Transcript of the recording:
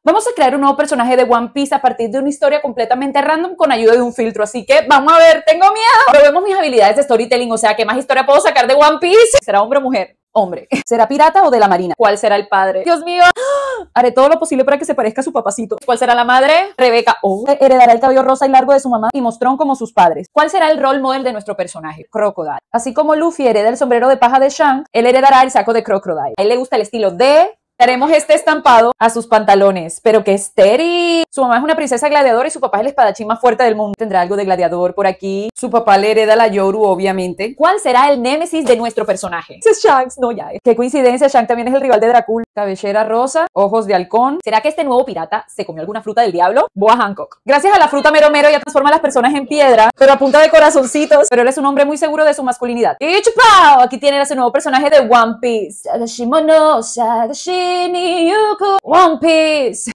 Vamos a crear un nuevo personaje de One Piece a partir de una historia completamente random con ayuda de un filtro, así que vamos a ver, tengo miedo. Probemos mis habilidades de storytelling, o sea, ¿qué más historia puedo sacar de One Piece? ¿Será hombre o mujer? Hombre. ¿Será pirata o de la marina? ¿Cuál será el padre? Dios mío, haré todo lo posible para que se parezca a su papacito. ¿Cuál será la madre? Rebeca. Oh, heredará el cabello rosa y largo de su mamá y mostrón como sus padres. ¿Cuál será el role model de nuestro personaje? Crocodile. Así como Luffy hereda el sombrero de paja de Shanks, él heredará el saco de Crocodile. A él le gusta el estilo de... Daremos este estampado a sus pantalones. Pero qué estéril. Su mamá es una princesa gladiadora y su papá es el espadachín más fuerte del mundo. Tendrá algo de gladiador por aquí. Su papá le hereda la Yoru, obviamente. ¿Cuál será el némesis de nuestro personaje? Es Shanks, no ya. Qué coincidencia, Shanks también es el rival de Dracul. Cabellera rosa, ojos de halcón. ¿Será que este nuevo pirata se comió alguna fruta del diablo? Boa Hancock. Gracias a la fruta Mero Mero ya transforma a las personas en piedra, pero a punta de corazoncitos. Pero él es un hombre muy seguro de su masculinidad. ¡Y chupao! Aquí tienen a su nuevo personaje de One Piece. Sagashimono, Sagashini Yuko, One Piece.